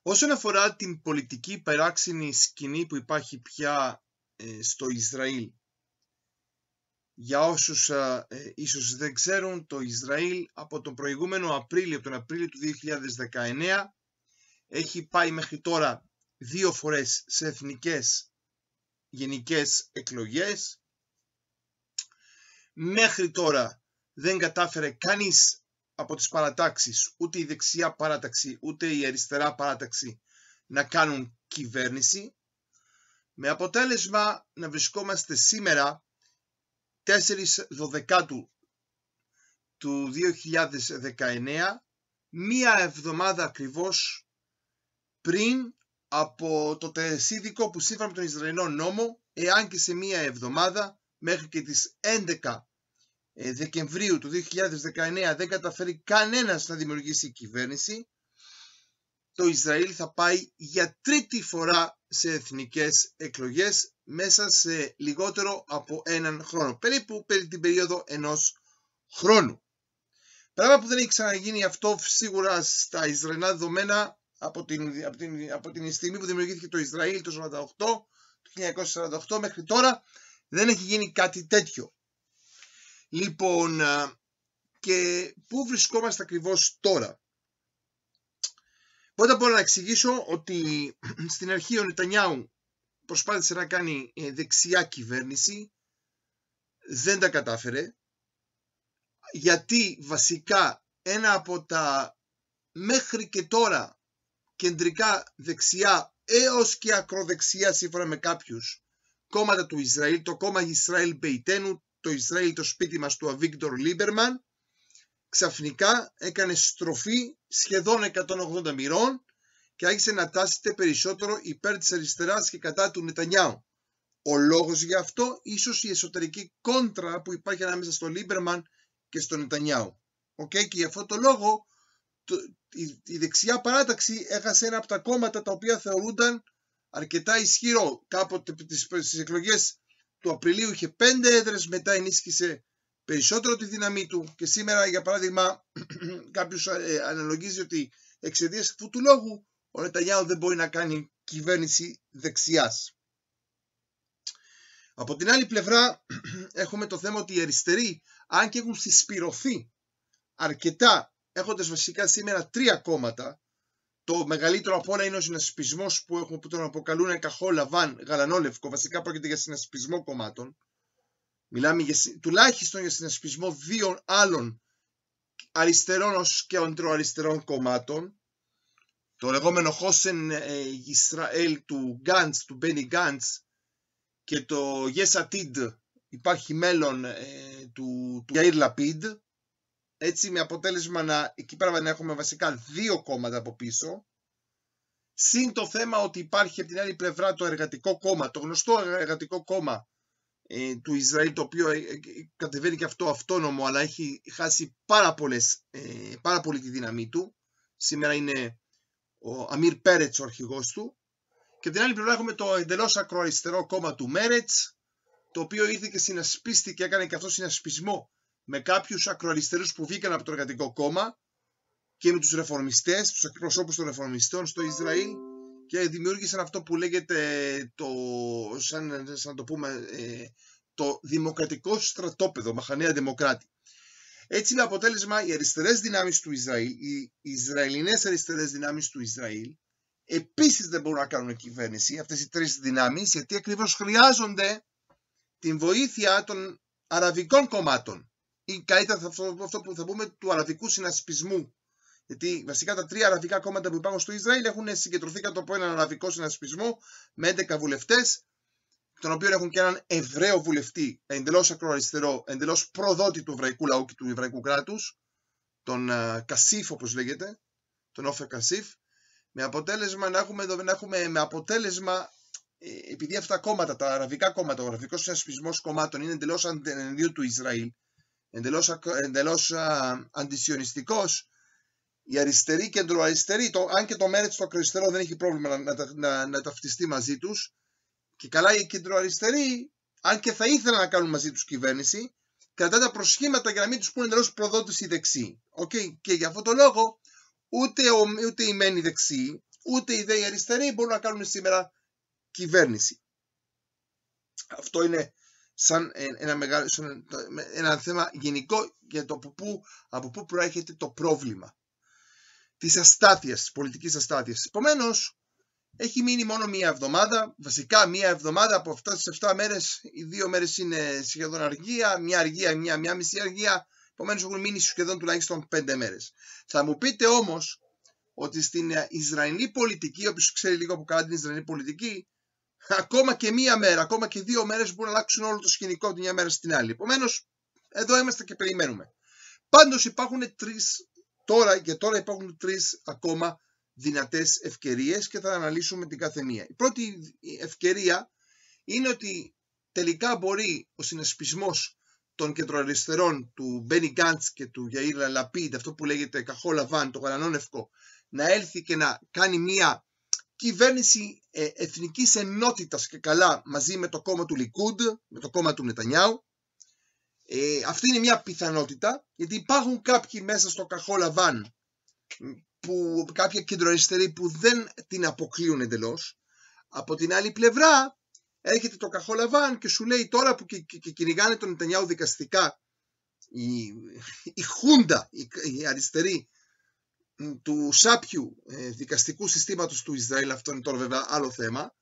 Όσον αφορά την πολιτική παράξενη σκηνή που υπάρχει πια στο Ισραήλ, για όσους ίσως δεν ξέρουν, το Ισραήλ από τον προηγούμενο Απρίλιο, τον Απρίλιο του 2019, έχει πάει μέχρι τώρα 2 φορές σε εθνικές γενικές εκλογές. Μέχρι τώρα δεν κατάφερε κανείς από τις παρατάξεις, ούτε η δεξιά παράταξη, ούτε η αριστερά παράταξη, να κάνουν κυβέρνηση, με αποτέλεσμα να βρισκόμαστε σήμερα 4/12 του 2019, μία εβδομάδα ακριβώς πριν από το τελεσίδικο που σύμφωνα με τον Ισραηλινό νόμο, εάν και σε μία εβδομάδα μέχρι και τις 11 Δεκεμβρίου του 2019 δεν καταφέρει κανένας να δημιουργήσει κυβέρνηση, το Ισραήλ θα πάει για τρίτη φορά σε εθνικές εκλογές μέσα σε λιγότερο από έναν χρόνο, περίπου την περίοδο ενός χρόνου. Πράγμα που δεν έχει ξαναγίνει αυτό σίγουρα στα Ισραηλινά δεδομένα από την στιγμή που δημιουργήθηκε το Ισραήλ το 1948 μέχρι τώρα δεν έχει γίνει κάτι τέτοιο. Λοιπόν, και πού βρισκόμαστε ακριβώς τώρα? Πρώτα απ' όλα να εξηγήσω ότι στην αρχή ο Νετανιάου προσπάθησε να κάνει δεξιά κυβέρνηση, δεν τα κατάφερε, γιατί βασικά ένα από τα μέχρι και τώρα κεντρικά δεξιά έως και ακροδεξιά σύμφωνα με κάποιους κόμματα του Ισραήλ, το κόμμα Ισραήλ Μπεϊτένου, το Ισραήλ το σπίτι μας του Αβίγκτορ Λίμπερμαν, ξαφνικά έκανε στροφή σχεδόν 180 μοιρών και άρχισε να τάσεται περισσότερο υπέρ της αριστεράς και κατά του Νετανιάου. Ο λόγος για αυτό ίσως η εσωτερική κόντρα που υπάρχει ανάμεσα στο Λίμπερμαν και στο Νετανιάου. Και για αυτό το λόγο η δεξιά παράταξη έχασε ένα από τα κόμματα τα οποία θεωρούνταν αρκετά ισχυρό. Κάποτε στις εκλογές του Απριλίου είχε 5 έδρες, μετά ενίσχυσε περισσότερο τη δύναμή του και σήμερα, για παράδειγμα, κάποιος αναλογίζει ότι εξαιτίας αυτού του λόγου ο Νετανιάου δεν μπορεί να κάνει κυβέρνηση δεξιάς. Από την άλλη πλευρά έχουμε το θέμα ότι οι αριστεροί, αν και έχουν συσπηρωθεί αρκετά, έχοντας βασικά σήμερα 3 κόμματα, το μεγαλύτερο από όλα είναι ο συνασπισμός που τον αποκαλούν καχόλ, λαβάν, γαλανόλευκο, βασικά πρόκειται για συνασπισμό κομμάτων. Μιλάμε τουλάχιστον για συνασπισμό 2 άλλων αριστερών ως και αντροαριστερών κομμάτων. Το λεγόμενο Χόσεν Ισραήλ του Γκάντς, του Μπένι Γκάντς, και το Yes Atid, υπάρχει μέλλον του Γιαΐρ Λαπίντ. Έτσι, με αποτέλεσμα εκεί πέρα να έχουμε βασικά 2 κόμματα από πίσω. Συν το θέμα ότι υπάρχει από την άλλη πλευρά το εργατικό κόμμα, το γνωστό εργατικό κόμμα του Ισραήλ, το οποίο κατεβαίνει και αυτό αυτόνομο, αλλά έχει χάσει πάρα πολύ τη δύναμή του. Σήμερα είναι ο Αμίρ Πέρετς ο αρχηγός του. Και από την άλλη πλευρά έχουμε το εντελώς ακροαριστερό κόμμα του Μέρετς, το οποίο ήρθε και συνασπίστηκε, έκανε και αυτό συνασπισμό με κάποιους ακροαριστερούς που βγήκαν από το εργατικό κόμμα και με τους ρεφορμιστές, τους εκπροσώπους των ρεφορμιστών στο Ισραήλ, και δημιούργησαν αυτό που λέγεται το δημοκρατικό στρατόπεδο, Μαχανέα Δημοκράτη. Έτσι, με αποτέλεσμα οι αριστερές δυνάμεις του Ισραήλ, οι Ισραηλινές αριστερές δυνάμεις του Ισραήλ, επίσης δεν μπορούν να κάνουν κυβέρνηση, αυτές οι 3 δυνάμεις, γιατί ακριβώς χρειάζονται την βοήθεια των αραβικών κομμάτων, ή καλύτερα αυτό που θα πούμε του αραβικού συνασπισμού. Γιατί βασικά τα 3 αραβικά κόμματα που υπάρχουν στο Ισραήλ έχουν συγκεντρωθεί κάτω από έναν αραβικό συνασπισμό με 11 βουλευτές, τον οποίο έχουν και έναν Εβραίο βουλευτή, εντελώς ακροαριστερό, εντελώς προδότη του εβραϊκού λαού και του εβραϊκού κράτους, τον Κασίφ όπως λέγεται, τον Όφερ Κασίφ, με αποτέλεσμα επειδή αυτά τα κόμματα, τα αραβικά κόμματα, ο αραβικός συνασπισμός κομμάτων είναι εντελώς εναντίον του Ισραήλ, εντελώς αντισιωνιστικός, οι αριστεροί και εντροαριστεροί, αν και το Μέρετς το ακροαριστερό δεν έχει πρόβλημα να ταυτιστεί μαζί τους, και καλά οι κεντροαριστεροί, αν και θα ήθελαν να κάνουν μαζί τους κυβέρνηση, κρατάνε τα προσχήματα για να μην τους πούνε εντελώς προδότες οι δεξιοί. Και για αυτό το λόγο ούτε οι μένοι δεξιοί, ούτε οι ιδέοι αριστεροί μπορούν να κάνουν σήμερα κυβέρνηση. Αυτό είναι σαν ένα θέμα γενικό για το από πού προέρχεται το πρόβλημα της αστάθειας, της πολιτικής αστάθειας. Επομένως, έχει μείνει μόνο μία εβδομάδα, βασικά μία εβδομάδα από αυτές τις 7 μέρες, οι 2 μέρες είναι σχεδόν αργία, μία αργία, μία μισή αργία, επομένως έχουν μείνει σχεδόν τουλάχιστον 5 μέρες. Θα μου πείτε όμως ότι στην Ισραηλινή πολιτική, όποιος ξέρει λίγο από καλά την Ισραηλινή πολιτική, ακόμα και μία μέρα, ακόμα και 2 μέρες μπορούν να αλλάξουν όλο το σκηνικό τη μια μέρα στην άλλη. Επομένως, εδώ είμαστε και περιμένουμε. Πάντως υπάρχουν τώρα υπάρχουν 3 ακόμα δυνατές ευκαιρίες και θα αναλύσουμε την κάθε μία. Η πρώτη ευκαιρία είναι ότι τελικά μπορεί ο συνασπισμός των κεντροαριστερών του Μπένι Γκάντς και του Γιαΐρ Λαπίντ, αυτό που λέγεται Καχόλ Λαβάν, το γαλανόνευκο, να έλθει και να κάνει μία κυβέρνηση εθνικής ενότητας και καλά μαζί με το κόμμα του Λικούντ, με το κόμμα του Νετανιάου. Αυτή είναι μια πιθανότητα, γιατί υπάρχουν κάποιοι μέσα στο Καχόλ Λαβάν, κάποια κεντροαριστεροί που δεν την αποκλείουν εντελώς. Από την άλλη πλευρά έρχεται το Καχόλ Λαβάν και σου λέει τώρα που και κυνηγάνε τον Νετανιάου δικαστικά η Χούντα, η αριστερή του σάπιου δικαστικού συστήματος του Ισραήλ, αυτό είναι τώρα βέβαια άλλο θέμα,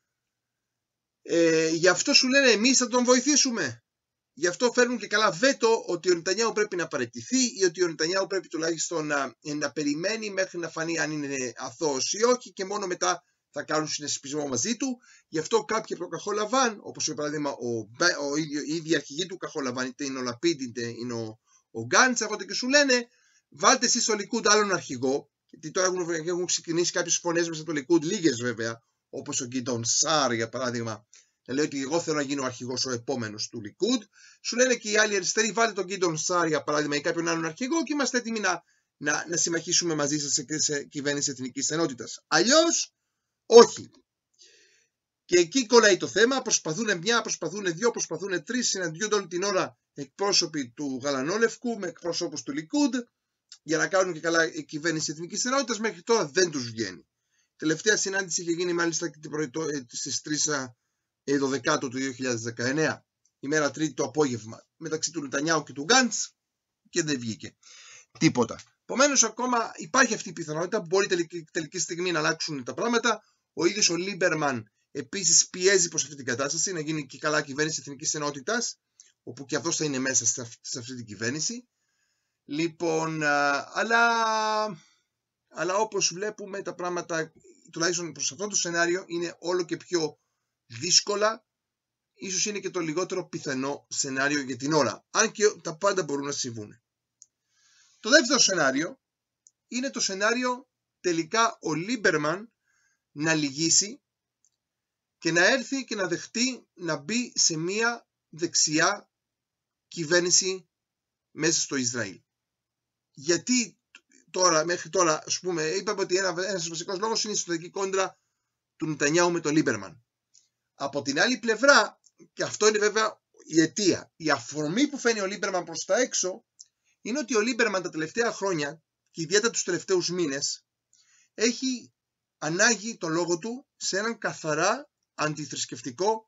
γι' αυτό σου λένε εμείς θα τον βοηθήσουμε. Γι' αυτό φέρνουν και καλά βέτο ότι ο Νετανιάου πρέπει να παραιτηθεί ή ότι ο Νετανιάου πρέπει τουλάχιστον να περιμένει μέχρι να φανεί αν είναι αθώος ή όχι και μόνο μετά θα κάνουν συνασπισμό μαζί του. Γι' αυτό κάποιοι από το Καχόλ Λαβάν, όπως για παράδειγμα η ίδια αρχηγή του Καχόλ Λαβάν, είτε είναι ο Λαπίντ είτε είναι ο Γκάντς, έρχονται και σου λένε βάλτε εσείς στο Λικούντ άλλον αρχηγό, γιατί τώρα έχουν ξεκινήσει κάποιες φωνές μέσα στο Λικούντ, λίγες βέβαια, όπως ο Γκίντον Σάρ για παράδειγμα, να λέει ότι εγώ θέλω να γίνω ο αρχηγός ο επόμενος του Λικούντ. Σου λένε και οι άλλοι αριστεροί, βάλτε τον Γκίντον Σάρ για παράδειγμα ή κάποιον άλλον αρχηγό και είμαστε έτοιμοι να συμμαχίσουμε μαζί σας σε κυβέρνηση εθνικής ενότητας. Αλλιώς, όχι. Και εκεί κολλάει το θέμα. Προσπαθούν μια, προσπαθούν 2, προσπαθούν 3, συναντιούνται όλη την ώρα εκπρόσωποι του Γαλανόλευκου με εκπρόσωπους του Λικούντ για να κάνουν και καλά κυβέρνηση εθνικής ενότητας. Μέχρι τώρα δεν τους βγαίνει. Τελευταία συνάντηση είχε γίνει μάλιστα στις 3 του 2019, ημέρα Τρίτη το απόγευμα, μεταξύ του Νετανιάου και του Γκάντς και δεν βγήκε τίποτα. Επομένως, ακόμα υπάρχει αυτή η πιθανότητα που μπορεί τελική στιγμή να αλλάξουν τα πράγματα. Ο ίδιος ο Λίμπερμαν επίσης πιέζει προς αυτή την κατάσταση, να γίνει και καλά κυβέρνηση εθνικής ενότητας, όπου και αυτός θα είναι μέσα σε αυτή την κυβέρνηση. Λοιπόν, αλλά όπως βλέπουμε τα πράγματα, τουλάχιστον προς αυτό το σενάριο, είναι όλο και πιο δύσκολα. Ίσως είναι και το λιγότερο πιθανό σενάριο για την ώρα, αν και τα πάντα μπορούν να συμβούν. Το δεύτερο σενάριο είναι το σενάριο τελικά ο Λίμπερμαν να λυγίσει και να έρθει και να δεχτεί να μπει σε μια δεξιά κυβέρνηση μέσα στο Ισραήλ. Γιατί τώρα, μέχρι τώρα, ας πούμε, είπαμε ότι ένας βασικός λόγος είναι η εσωτερική κόντρα του Νετανιάου με τον Λίμπερμαν. Από την άλλη πλευρά, και αυτό είναι βέβαια η αιτία, η αφορμή που φαίνει ο Λίμπερμαν προς τα έξω, είναι ότι ο Λίμπερμαν τα τελευταία χρόνια και ιδιαίτερα τους τελευταίους μήνες έχει ανάγει τον λόγο του σε έναν καθαρά αντιθρησκευτικό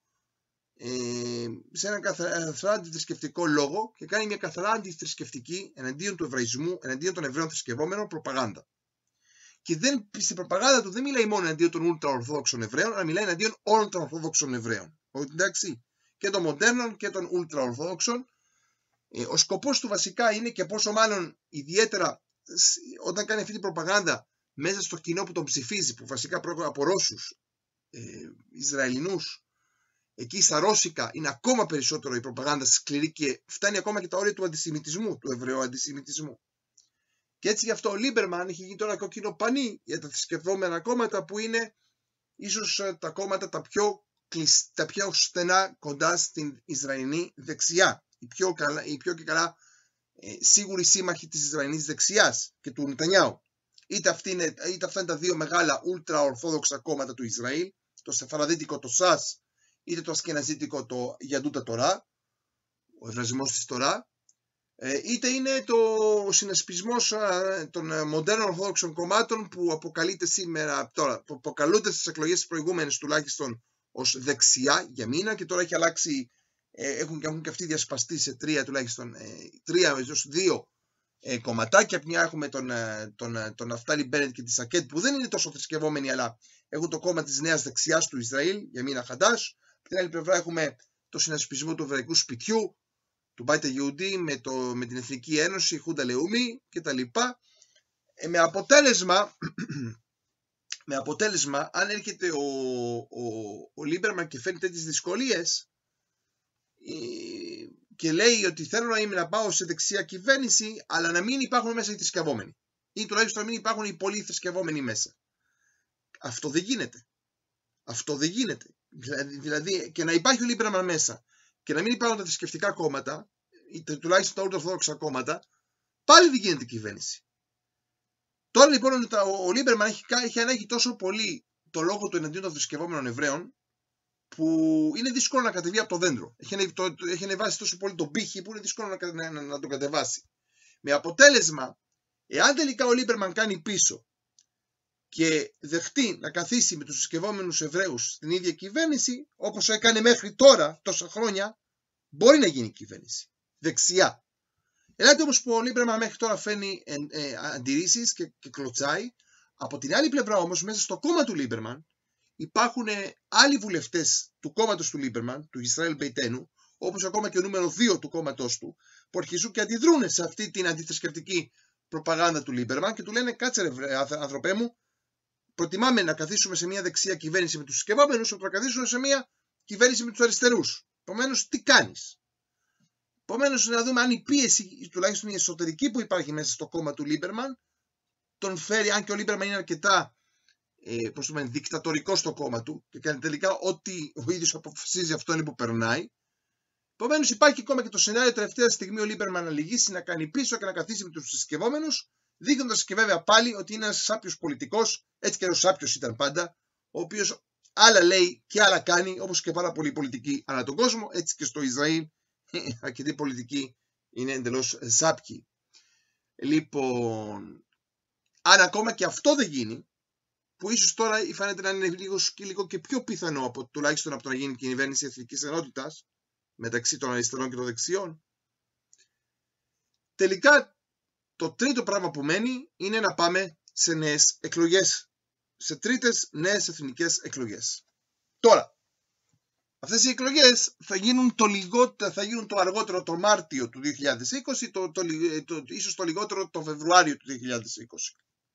λόγο και κάνει μια καθαρά αντιθρησκευτική εναντίον του εβραϊσμού, εναντίον των Εβραίων θρησκευόμενων προπαγάνδα. Και στην προπαγάνδα του δεν μιλάει μόνο εναντίον των ουλτραορθόδοξων Εβραίων, αλλά μιλάει εναντίον όλων των Ορθόδοξων Εβραίων. Εντάξει, και των μοντέρνων και των ουλτραορθόδοξων. Ο σκοπός του βασικά είναι, και πόσο μάλλον ιδιαίτερα όταν κάνει αυτή την προπαγάνδα μέσα στο κοινό που τον ψηφίζει, που βασικά πρόκειται από Ρώσους, Ισραηλινούς, εκεί στα Ρώσικα είναι ακόμα περισσότερο η προπαγάνδα σκληρή και φτάνει ακόμα και τα όρια του αντισημιτισμού, του Εβραίου αντισημιτισμού. Και έτσι γι' αυτό ο Λίμπερμαν έχει γίνει τώρα κόκκινο πανί για τα θρησκευόμενα κόμματα που είναι ίσως τα κόμματα τα πιο στενά κοντά στην Ισραηλινή δεξιά. Οι πιο και καλά σίγουροι σύμμαχοι της Ισραηλινής δεξιάς και του Νετανιάου. Είτε αυτά είναι τα δύο μεγάλα ουλτρα-ορθόδοξα κόμματα του Ισραήλ, το σεφαραδίτικο το ΣΑΣ, είτε το ασκεναζίτικο το Γιαντούτα Τορά, ο Ευρασμός της Τορά. είτε είναι ο συνασπισμός των μοντέρνων ορθόδοξων κομμάτων που αποκαλείται σήμερα, τώρα, που αποκαλούνται στις εκλογές τις προηγούμενες τουλάχιστον ως δεξιά για μήνα, και τώρα έχει αλλάξει, έχουν και αυτοί διασπαστεί σε τουλάχιστον 2 κομματάκια. Από μια έχουμε τον Ναφτάλι Μπένετ και τη Σακέτ, που δεν είναι τόσο θρησκευόμενοι, αλλά έχουν το κόμμα της νέας δεξιάς του Ισραήλ, για μήνα Χαντάς. Από την άλλη πλευρά έχουμε το συνασπισμό του Εβραϊκού Σπιτιού, του Μπάιτε Γιουντή, με την Εθνική Ένωση, Χούντα Λεούμι κτλ. Με αποτέλεσμα, αν έρχεται ο Λίμπερμαν και φέρνει τέτοιες δυσκολίες και λέει ότι θέλω να πάω σε δεξιά κυβέρνηση, αλλά να μην υπάρχουν μέσα οι θρησκευόμενοι, ή τουλάχιστον να μην υπάρχουν οι πολύ θρησκευόμενοι μέσα. Αυτό δεν γίνεται. Δηλαδή, και να υπάρχει ο Λίμπερμαν μέσα και να μην υπάρχουν τα θρησκευτικά κόμματα, ή τουλάχιστον τα ορθόδοξα κόμματα, πάλι δεν γίνεται κυβέρνηση. Τώρα λοιπόν ο Λίμπερμαν έχει ανάγκη τόσο πολύ το λόγο του εναντίον των θρησκευόμενων Εβραίων, που είναι δύσκολο να κατεβεί από το δέντρο. Έχει ανεβάσει τόσο πολύ τον πύχη που είναι δύσκολο να τον κατεβάσει. Με αποτέλεσμα, εάν τελικά ο Λίμπερμαν κάνει πίσω και δεχτεί να καθίσει με τους θρησκευόμενους Εβραίους στην ίδια κυβέρνηση, όπως έκανε μέχρι τώρα, τόσα χρόνια, μπορεί να γίνει κυβέρνηση. Δεξιά. Ελάτε όμως που ο Λίμπερμαν μέχρι τώρα φέρνει αντιρρήσεις και κλωτσάει. Από την άλλη πλευρά όμως, μέσα στο κόμμα του Λίμπερμαν, υπάρχουν άλλοι βουλευτές του κόμματος του Λίμπερμαν, του Ισραήλ Μπεϊτένου, όπως ακόμα και ο νούμερο 2 του κόμματος του, που αρχίζουν και αντιδρούν σε αυτή την αντιθρησκευτική προπαγάνδα του Λίμπερμαν και του λένε: κάτσε ρε άνθρωπέ μου, προτιμάμε να καθίσουμε σε μια δεξιά κυβέρνηση με τους θρησκευόμενους, από να καθίσουμε σε μια κυβέρνηση με τους αριστερούς. Επομένως, τι κάνεις? Επομένως, να δούμε αν η πίεση, τουλάχιστον η εσωτερική που υπάρχει μέσα στο κόμμα του Λίμπερμαν, τον φέρει, αν και ο Λίμπερμαν είναι αρκετά δικτατορικό στο κόμμα του και κάνει τελικά ό,τι ο ίδιος αποφασίζει, αυτό είναι που περνάει. Επομένως, υπάρχει ακόμα και το σενάριο τελευταία στιγμή ο Λίμπερμαν να λυγίσει, να κάνει πίσω και να καθίσει με τους θρησκευόμενους, δείχνοντας και βέβαια πάλι ότι είναι ένας σάπιος πολιτικός, έτσι και ο σάπιος ήταν πάντα, ο οποίος άλλα λέει και άλλα κάνει, όπως και πάρα πολλοί πολιτικοί ανά τον κόσμο, έτσι και στο Ισραήλ. Αρκετοί πολιτικοί είναι εντελώς σάπιοι. Λοιπόν, αν ακόμα και αυτό δεν γίνει, που ίσως τώρα φαίνεται να είναι λίγο και πιο πιθανό τουλάχιστον από το να γίνει κυβέρνηση εθνικής ενότητας μεταξύ των αριστερών και των δεξιών, τελικά το τρίτο πράγμα που μένει είναι να πάμε σε νέες εκλογές, σε τρίτες νέες εθνικές εκλογές. Τώρα, αυτές οι εκλογές θα γίνουν το αργότερο το Μάρτιο του 2020, ίσως το λιγότερο το Φεβρουάριο του 2020.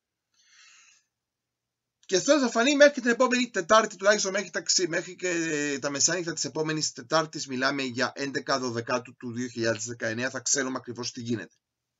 Και αυτό θα φανεί μέχρι την επόμενη Τετάρτη, τουλάχιστον μέχρι και τα μεσάνυχτα της επόμενης Τετάρτης, μιλάμε για 11-12 του 2019, θα ξέρουμε ακριβώς τι γίνεται.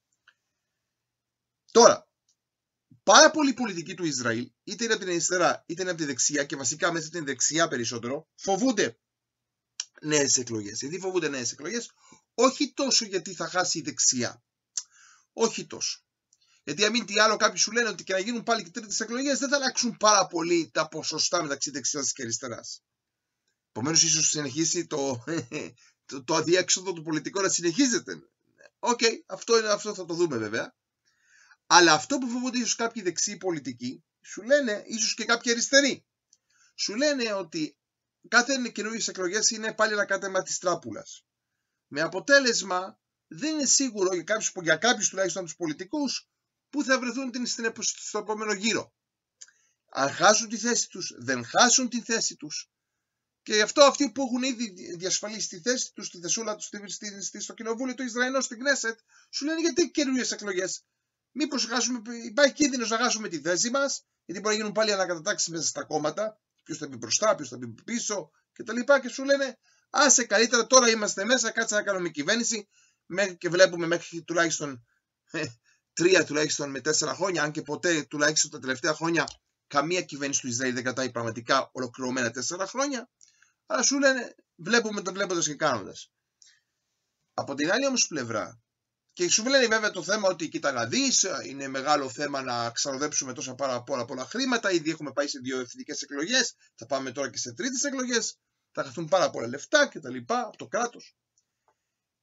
Τώρα, πάρα πολλοί πολιτικοί του Ισραήλ, είτε είναι από την αριστερά είτε είναι από τη δεξιά, και βασικά μέσα στην δεξιά περισσότερο, φοβούνται νέες εκλογές. Γιατί φοβούνται νέες εκλογές? Όχι τόσο γιατί θα χάσει η δεξιά. Όχι τόσο. Γιατί αν μη τι άλλο, κάποιοι σου λένε ότι και να γίνουν πάλι και τρίτες εκλογές δεν θα αλλάξουν πάρα πολύ τα ποσοστά μεταξύ δεξιάς και αριστεράς. Επομένως, ίσως συνεχίσει το αδιέξοδο του πολιτικού να συνεχίζεται. Οκ, αυτό θα το δούμε βέβαια. Αλλά αυτό που φοβούνται ίσως κάποιοι δεξιοί πολιτικοί, σου λένε, ίσως και κάποιοι αριστεροί, σου λένε ότι κάθε καινούργιες εκλογές είναι πάλι ένα κάτεμα της τράπουλας. Με αποτέλεσμα, δεν είναι σίγουρο για κάποιους τουλάχιστον τους πολιτικούς που θα βρεθούν στο επόμενο γύρο. Αν χάσουν τη θέση τους, δεν χάσουν τη θέση τους. Και γι' αυτό αυτοί που έχουν ήδη διασφαλίσει τη θέση τους, τη θεσούλα τους στο κοινοβούλιο του Ισραηλού, στην Κνέσετ, σου λένε γιατί καινούργιες εκλογές? Μήπως υπάρχει κίνδυνος να χάσουμε τη θέση μας, γιατί μπορεί να γίνουν πάλι ανακατατάξεις μέσα στα κόμματα, ποιος θα μπει μπροστά, ποιος θα μπει πίσω κτλ. Και σου λένε, άσε καλύτερα, τώρα είμαστε μέσα, κάτσε να κάνουμε κυβέρνηση, και βλέπουμε μέχρι τουλάχιστον 3 τουλάχιστον με 4 χρόνια, αν και ποτέ τουλάχιστον τα τελευταία χρόνια καμία κυβέρνηση του Ισραήλ δεν κρατάει πραγματικά ολοκληρωμένα 4 χρόνια, αλλά σου λένε βλέποντας και κάνοντας. Από την άλλη όμως πλευρά, και σου λένε βέβαια το θέμα ότι κοίτα να δεις, είναι μεγάλο θέμα να ξαροδέψουμε τόσα πολλά χρήματα, ήδη έχουμε πάει σε 2 εθνικές εκλογές, θα πάμε τώρα και σε τρίτες εκλογές, θα χαθούν πάρα πολλά λεφτά κτλ. Από το κράτος.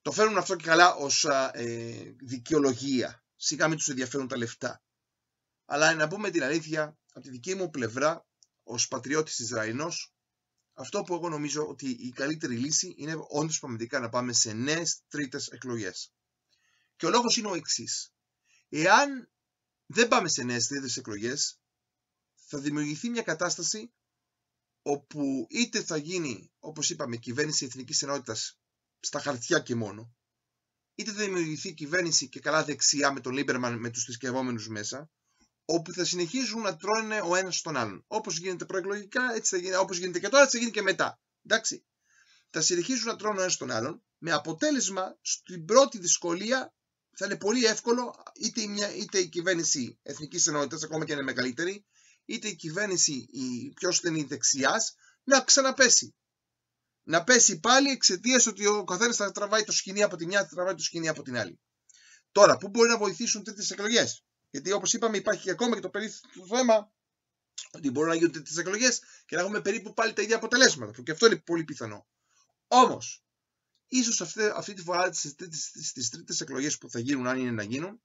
Το φέρνουν αυτό και καλά ως δικαιολογία. Σιγά μην τους ενδιαφέρουν τα λεφτά. Αλλά να πούμε την αλήθεια, από τη δική μου πλευρά, ως πατριώτης Ισραηλινός, αυτό που εγώ νομίζω ότι η καλύτερη λύση είναι όντως πραγματικά να πάμε σε νέες τρίτες εκλογές. Και ο λόγος είναι ο εξής. Εάν δεν πάμε σε νέες τρίτες εκλογές, θα δημιουργηθεί μια κατάσταση όπου είτε θα γίνει, όπως είπαμε, κυβέρνηση εθνικής ενότητας στα χαρτιά και μόνο, είτε θα δημιουργηθεί κυβέρνηση και καλά δεξιά με τον Λίμπερμαν, με τους θρησκευόμενους μέσα, όπου θα συνεχίζουν να τρώνε ο ένας τον άλλον. Όπως γίνεται προεκλογικά, έτσι θα γίνει, όπως γίνεται και τώρα, έτσι θα γίνει και μετά. Εντάξει. Θα συνεχίζουν να τρώνε ο ένας τον άλλον, με αποτέλεσμα στην πρώτη δυσκολία θα είναι πολύ εύκολο είτε η κυβέρνηση εθνικής ενότητας, ακόμα και είναι μεγαλύτερη, είτε η κυβέρνηση η πιο στενή δεξιάς, να ξαναπέσει. Να πέσει πάλι εξαιτίας ότι ο καθένας θα τραβάει το σκηνή από τη μια, θα τραβάει το σκηνή από την άλλη. Τώρα, πού μπορεί να βοηθήσουν τρίτες εκλογές? Γιατί όπως είπαμε, υπάρχει ακόμα και το περίφημο θέμα ότι μπορούν να γίνουν τρίτες εκλογές και να έχουμε περίπου πάλι τα ίδια αποτελέσματα, που και αυτό είναι πολύ πιθανό. Όμως, ίσως αυτή τη φορά στις τρίτες εκλογές που θα γίνουν, αν είναι να γίνουν,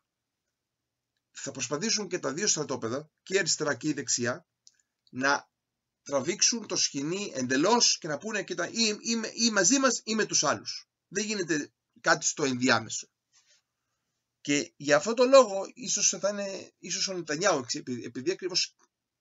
θα προσπαθήσουν και τα δύο στρατόπεδα, και η αριστερά και η δεξιά, να τραβήξουν το σκηνή εντελώς και να πούνε ή μαζί μας ή με τους άλλους. Δεν γίνεται κάτι στο ενδιάμεσο. Και για αυτόν τον λόγο ίσως ο Νετανιάου, επειδή ακριβώς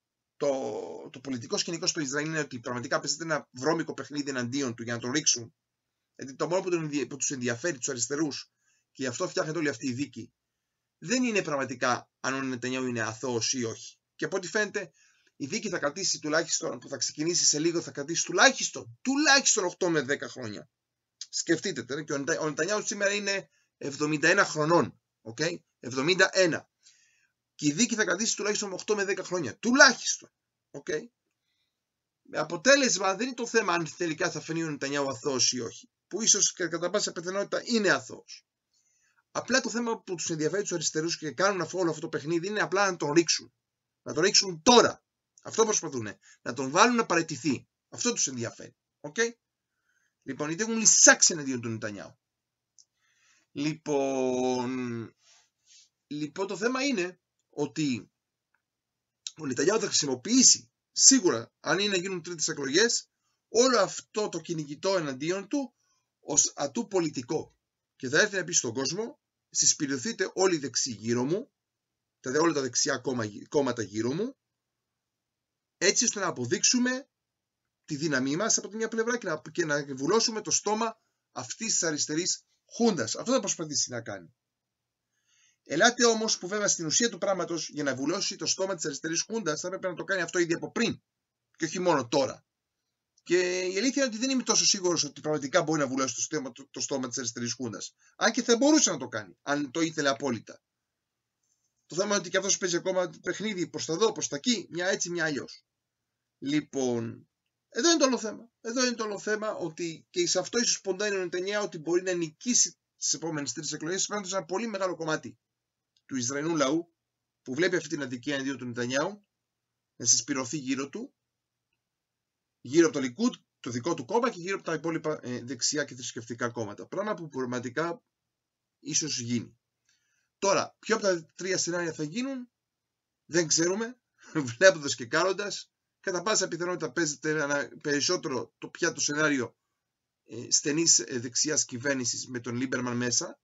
το πολιτικό σκηνικό στο Ισραήλ είναι ότι πραγματικά παίζεται ένα βρώμικο παιχνίδι εναντίον του για να τον ρίξουν. Γιατί το μόνο που τους ενδιαφέρει τους αριστερούς, και γι' αυτό φτιάχνεται όλη αυτή η δίκη, δεν είναι πραγματικά αν ο Νετανιάου είναι αθώος ή όχι. Και από ό,τι φαίνεται, η δίκη θα κρατήσει τουλάχιστον, που θα ξεκινήσει σε λίγο, θα κρατήσει τουλάχιστον 8 με 10 χρόνια. Σκεφτείτε, και ο Νετανιάου σήμερα είναι 71 χρονών. Okay? 71. Και η δίκη θα κρατήσει τουλάχιστον 8 με 10 χρόνια. Τουλάχιστον. Okay? Με αποτέλεσμα δεν είναι το θέμα αν τελικά θα φανεί ο Νετανιάου αθώος ή όχι. Που ίσως κατά πάσα πιθανότητα είναι αθώος. Απλά το θέμα που τους ενδιαφέρει τους αριστερούς και κάνουν όλο αυτό το παιχνίδι είναι απλά να τον ρίξουν. Να τον ρίξουν τώρα. Αυτό προσπαθούν. Να τον βάλουν να παραιτηθεί. Αυτό τους ενδιαφέρει. Okay? Λοιπόν, γιατί έχουν λυσάξει εναντίον του Νετανιάου. Λοιπόν, το θέμα είναι ότι ο Νετανιάου θα χρησιμοποιήσει σίγουρα, αν είναι να γίνουν τρίτες εκλογές, όλο αυτό το κυνηγητό εναντίον του ως ατού πολιτικό. Και θα έρθει να πει στον κόσμο, συσπηρωθείτε όλοι οι δεξιοί γύρω μου, όλα τα δεξιά κόμματα γύρω μου, έτσι ώστε να αποδείξουμε τη δύναμή μας από τη μια πλευρά και να βουλώσουμε το στόμα αυτής της αριστερής χούντας. Αυτό θα προσπαθήσει να κάνει. Ελάτε όμως που βέβαια στην ουσία του πράγματος, για να βουλώσει το στόμα της αριστερής χούντας, θα έπρεπε να το κάνει αυτό ήδη από πριν και όχι μόνο τώρα. Και η αλήθεια είναι ότι δεν είμαι τόσο σίγουρος ότι πραγματικά μπορεί να βουλώσει το στόμα της αριστερής χούντας. Αν και θα μπορούσε να το κάνει, αν το ήθελε απόλυτα. Το θέμα είναι ότι και αυτός παίζει ακόμα παιχνίδι προς τα εδώ, προς τα εκεί, μια έτσι, μια αλλιώς. Λοιπόν, εδώ είναι το όλο θέμα. Εδώ είναι το όλο θέμα ότι και σε αυτό ίσως ποντάει ο Νετανιάου ότι μπορεί να νικήσει τις επόμενες τρεις εκλογές, φαίνοντας ένα πολύ μεγάλο κομμάτι του Ισραηλινού λαού που βλέπει αυτή την αδικία εναντίον του Νετανιάου να συσπηρωθεί γύρω του, γύρω από το Λικούντ, το δικό του κόμμα και γύρω από τα υπόλοιπα δεξιά και θρησκευτικά κόμματα. Πράγμα που πραγματικά ίσως γίνει. Τώρα, ποιο από τα τρία σενάρια θα γίνουν, δεν ξέρουμε, βλέποντας και κάνοντας. Κατά πάσα πιθανότητα παίζεται περισσότερο το σενάριο στενής δεξιάς κυβέρνησης με τον Λίμπερμαν μέσα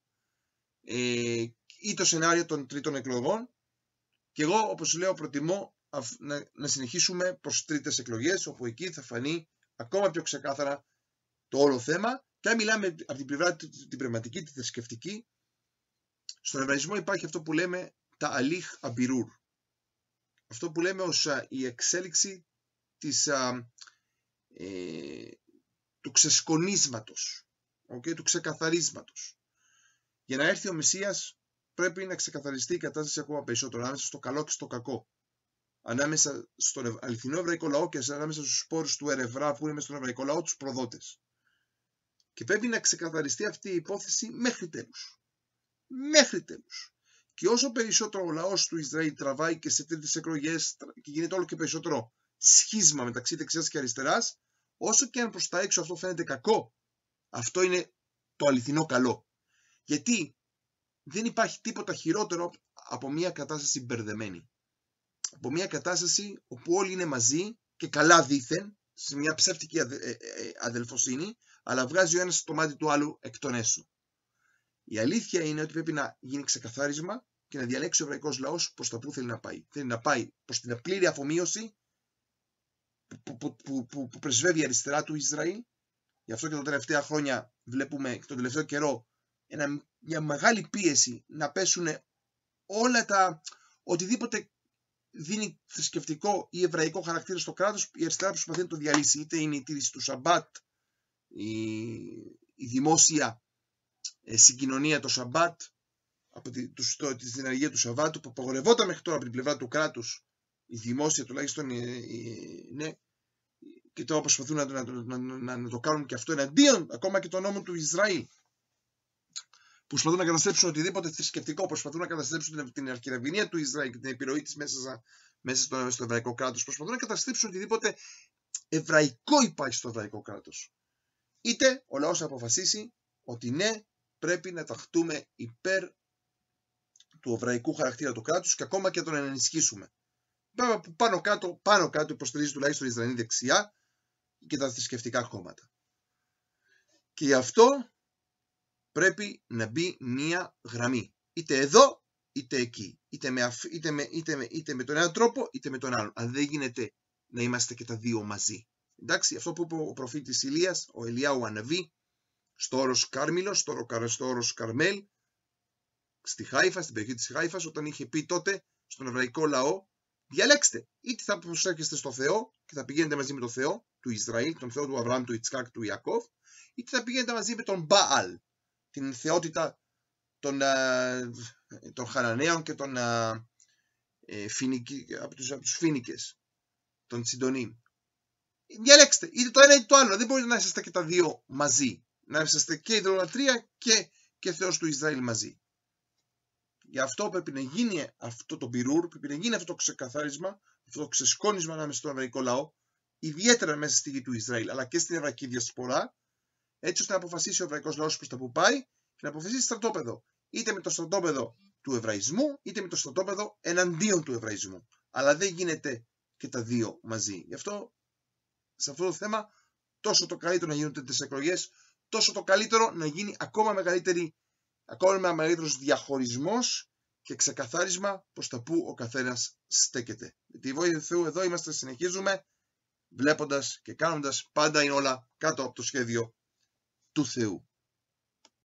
ή το σενάριο των τρίτων εκλογών. Και εγώ, όπως λέω, προτιμώ να συνεχίσουμε προς τρίτες εκλογές, όπου εκεί θα φανεί ακόμα πιο ξεκάθαρα το όλο θέμα. Και αν μιλάμε από την πλευρά την πνευματική, τη θρησκευτική, στον Εβραϊσμό υπάρχει αυτό που λέμε τα αλίχ αμπιρούρ. Αυτό που λέμε ως η εξέλιξη του ξεσκονίσματος, του ξεκαθαρίσματος. Για να έρθει ο Μεσσίας πρέπει να ξεκαθαριστεί η κατάσταση ακόμα περισσότερο, ανάμεσα στο καλό και στο κακό. Ανάμεσα στον αληθινό εβραϊκό λαό και ανάμεσα στους σπόρους του Ερευρά που είναι μέσα στον εβραϊκό λαό, τους προδότες. Και πρέπει να ξεκαθαριστεί αυτή η υπόθεση μέχρι τέλους. Μέχρι τέλους. Και όσο περισσότερο ο λαός του Ισραήλ τραβάει και σε τρίτες εκλογές και γίνεται όλο και περισσότερο σχίσμα μεταξύ δεξιάς και αριστεράς, όσο και αν προς τα έξω αυτό φαίνεται κακό, αυτό είναι το αληθινό καλό. Γιατί δεν υπάρχει τίποτα χειρότερο από μια κατάσταση μπερδεμένη. Από μια κατάσταση όπου όλοι είναι μαζί και καλά δήθεν, σε μια ψεύτικη αδελφοσύνη, αλλά βγάζει ο ένας το μάτι του άλλου εκ των έσω. Η αλήθεια είναι ότι πρέπει να γίνει ξεκαθάρισμα και να διαλέξει ο εβραϊκός λαός προς τα που θέλει να πάει. Θέλει να πάει προς την πλήρη αφομοίωση που πρεσβεύει η αριστερά του Ισραήλ. Γι' αυτό και τα τελευταία χρόνια βλέπουμε, τον τελευταίο καιρό, μια μεγάλη πίεση να πέσουν όλα οτιδήποτε δίνει θρησκευτικό ή εβραϊκό χαρακτήρα στο κράτος, η αριστερά προσπαθεί να το διαλύσει. Είτε είναι η τήρηση του Σαμπάτ, η δημόσια συγκοινωνία το Σαμπάτ, τη συναργία του Σαββάτου που απαγορευόταν μέχρι τώρα από την πλευρά του κράτους, η δημόσια τουλάχιστον, ναι, και τώρα προσπαθούν να το κάνουν και αυτό εναντίον ακόμα και των νόμων του Ισραήλ. Που προσπαθούν να καταστρέψουν οτιδήποτε θρησκευτικό, προσπαθούν να καταστρέψουν την αρχιεραβηνία του Ισραήλ και την επιρροή της μέσα στο εβραϊκό κράτος, προσπαθούν να καταστρέψουν οτιδήποτε εβραϊκό υπάρχει στο εβραϊκό κράτος. Είτε ο λαός αποφασίσει ότι ναι, πρέπει να ταχτούμε υπέρ του εβραϊκού χαρακτήρα του κράτους και ακόμα και τον ενισχύσουμε. Βέβαια που πάνω κάτω υποστηρίζει τουλάχιστον η Ισραηλινή δεξιά και τα θρησκευτικά κόμματα. Και γι' αυτό πρέπει να μπει μία γραμμή. Είτε εδώ, είτε εκεί. Είτε με τον ένα τρόπο, είτε με τον άλλον. Αν δεν γίνεται να είμαστε και τα δύο μαζί. Εντάξει, αυτό που είπε ο προφήτης Ηλίας, ο Ελιάου Αναβί, στο όρος Κάρμιλος, στο όρος Καρμέλ, στη Χάιφα, στην περιοχή της Χάιφας, όταν είχε πει τότε στον εβραϊκό λαό, διαλέξτε, είτε θα προσέρχεστε στο Θεό και θα πηγαίνετε μαζί με τον Θεό του Ισραήλ, τον Θεό του Αβραάμ, του Ιτσκάκ, του Ιακώβ, είτε θα πηγαίνετε μαζί με τον Μπαάλ, την θεότητα των Χαναναίων και των από τους Φίνικες, των Τσιντονίμ. Διαλέξτε, είτε το ένα είτε το άλλο. Δεν μπορείτε να είσαστε και τα δύο μαζί. Να είσαστε και ιδωλατρία και Θεός του Ισραήλ μαζί. Γι' αυτό πρέπει να γίνει αυτό το μπιρούρ, πρέπει να γίνει αυτό το ξεκαθάρισμα, αυτό το ξεσκόνισμα ανάμεσα στον εβραϊκό λαό, ιδιαίτερα μέσα στη γη του Ισραήλ, αλλά και στην εβραϊκή διασπορά, έτσι ώστε να αποφασίσει ο εβραϊκός λαός προς τα που πάει και να αποφασίσει στρατόπεδο. Είτε με το στρατόπεδο του εβραϊσμού, είτε με το στρατόπεδο εναντίον του εβραϊσμού. Αλλά δεν γίνεται και τα δύο μαζί. Γι' αυτό, σε αυτό το θέμα, τόσο το καλύτερο να γίνονται τις εκλογές, τόσο το καλύτερο να γίνει ακόμα μεγαλύτερος διαχωρισμός και ξεκαθάρισμα προς τα που ο καθένας στέκεται. Με τη βοήθεια του Θεού εδώ είμαστε, συνεχίζουμε, βλέποντας και κάνοντας, πάντα είναι όλα κάτω από το σχέδιο του Θεού.